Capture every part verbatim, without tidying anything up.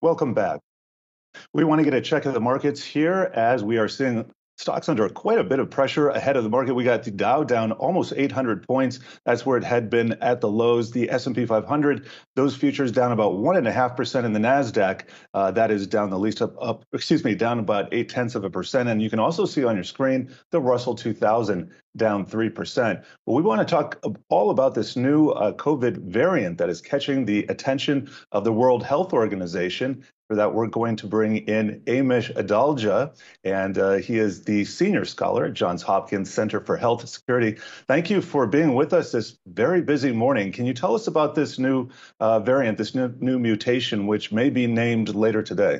Welcome back. We want to get a check of the markets here as we are seeing stocks under quite a bit of pressure ahead of the market. We got the Dow down almost eight hundred points. That's where it had been at the lows. The S and P five hundred, those futures down about one and a half percent in the NASDAQ. Uh, that is down the least up, up, excuse me, down about eight tenths of a percent. And you can also see on your screen the Russell two thousand down three percent. Well, we want to talk all about this new uh, COVID variant that is catching the attention of the World Health Organization. For that, we're going to bring in Amesh Adalja, and uh, he is the senior scholar at Johns Hopkins Center for Health and Security. Thank you for being with us this very busy morning. Can you tell us about this new uh, variant, this new, new mutation, which may be named later today?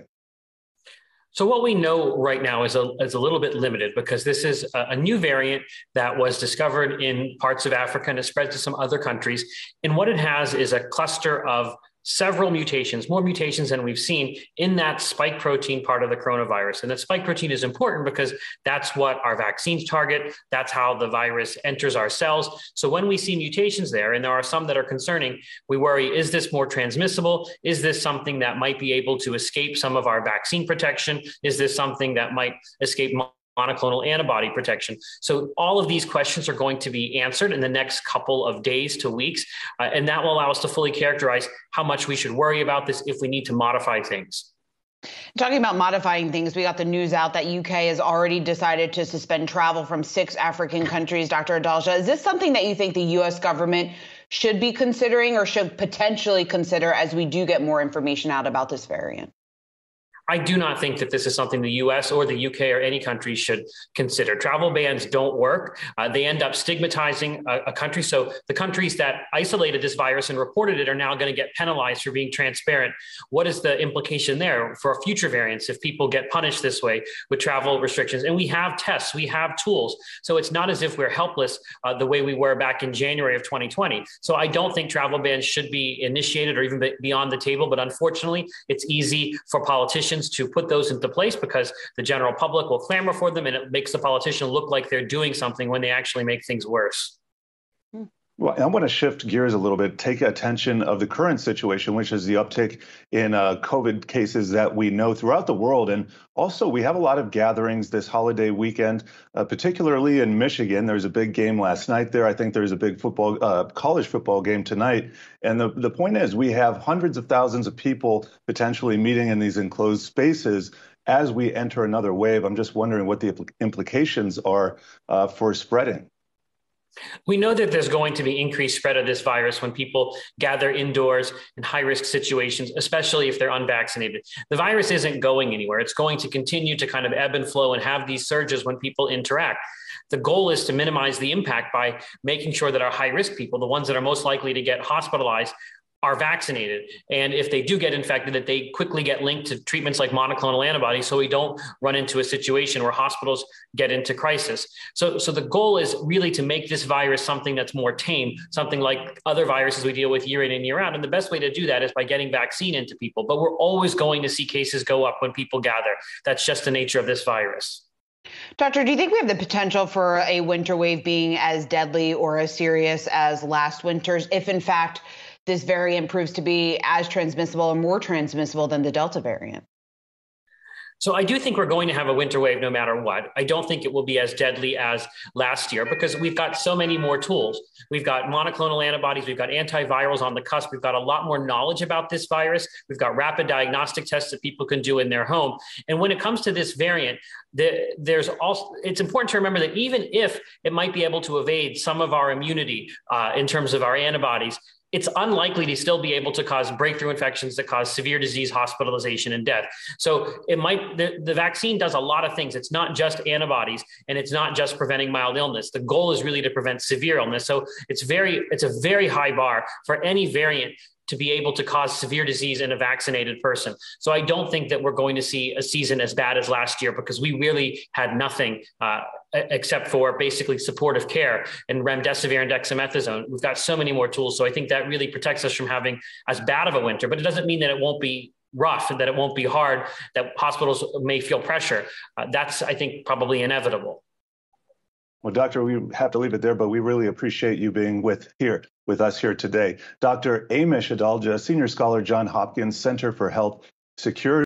So what we know right now is a, is a little bit limited because this is a, a new variant that was discovered in parts of Africa and it spread to some other countries. And what it has is a cluster of several mutations, more mutations than we've seen in that spike protein part of the coronavirus. And that spike protein is important because that's what our vaccines target. That's how the virus enters our cells. So when we see mutations there, and there are some that are concerning, we worry, is this more transmissible? Is this something that might be able to escape some of our vaccine protection? Is this something that might escape monoclonal antibody protection? So all of these questions are going to be answered in the next couple of days to weeks. Uh, and that will allow us to fully characterize how much we should worry about this if we need to modify things. Talking about modifying things, we got the news out that U K has already decided to suspend travel from six African countries. Doctor Adalja, is this something that you think the U S government should be considering or should potentially consider as we do get more information out about this variant? I do not think that this is something the U S or the U K or any country should consider. Travel bans don't work. Uh, they end up stigmatizing a, a country. So the countries that isolated this virus and reported it are now going to get penalized for being transparent. What is the implication there for future variants if people get punished this way with travel restrictions? And we have tests, we have tools. So it's not as if we're helpless uh, the way we were back in January of twenty twenty. So I don't think travel bans should be initiated or even be on the table. But unfortunately, it's easy for politicians to put those into place because the general public will clamor for them and it makes the politician look like they're doing something when they actually make things worse. Well, I want to shift gears a little bit, take attention of the current situation, which is the uptick in uh, COVID cases that we know throughout the world. And also, we have a lot of gatherings this holiday weekend, uh, particularly in Michigan. There's a big game last night there. I think there's a big football, uh, college football game tonight. And the, the point is, we have hundreds of thousands of people potentially meeting in these enclosed spaces as we enter another wave. I'm just wondering what the implications are uh, for spreading. We know that there's going to be increased spread of this virus when people gather indoors in high-risk situations, especially if they're unvaccinated. The virus isn't going anywhere. It's going to continue to kind of ebb and flow and have these surges when people interact. The goal is to minimize the impact by making sure that our high-risk people, the ones that are most likely to get hospitalized, are vaccinated. And if they do get infected, that they quickly get linked to treatments like monoclonal antibodies so we don't run into a situation where hospitals get into crisis. So, so the goal is really to make this virus something that's more tame, something like other viruses we deal with year in and year out. And the best way to do that is by getting vaccine into people. But we're always going to see cases go up when people gather. That's just the nature of this virus. Doctor, do you think we have the potential for a winter wave being as deadly or as serious as last winter's, if in fact this variant proves to be as transmissible or more transmissible than the Delta variant? So I do think we're going to have a winter wave no matter what. I don't think it will be as deadly as last year because we've got so many more tools. We've got monoclonal antibodies. We've got antivirals on the cusp. We've got a lot more knowledge about this virus. We've got rapid diagnostic tests that people can do in their home. And when it comes to this variant, the, there's also, it's important to remember that even if it might be able to evade some of our immunity uh, in terms of our antibodies, it's unlikely to still be able to cause breakthrough infections that cause severe disease, hospitalization, and death. So it might, the, the vaccine does a lot of things. It's not just antibodies and it's not just preventing mild illness. The goal is really to prevent severe illness. So it's very, it's a very high bar for any variant to be able to cause severe disease in a vaccinated person. So I don't think that we're going to see a season as bad as last year because we really had nothing uh, except for basically supportive care and remdesivir and dexamethasone. We've got so many more tools. So I think that really protects us from having as bad of a winter, but it doesn't mean that it won't be rough and that it won't be hard, that hospitals may feel pressure. Uh, that's, I think, probably inevitable. Well, Doctor, we have to leave it there, but we really appreciate you being with here with us here today. Doctor Amesh Adalja, Senior Scholar, Johns Hopkins Center for Health secure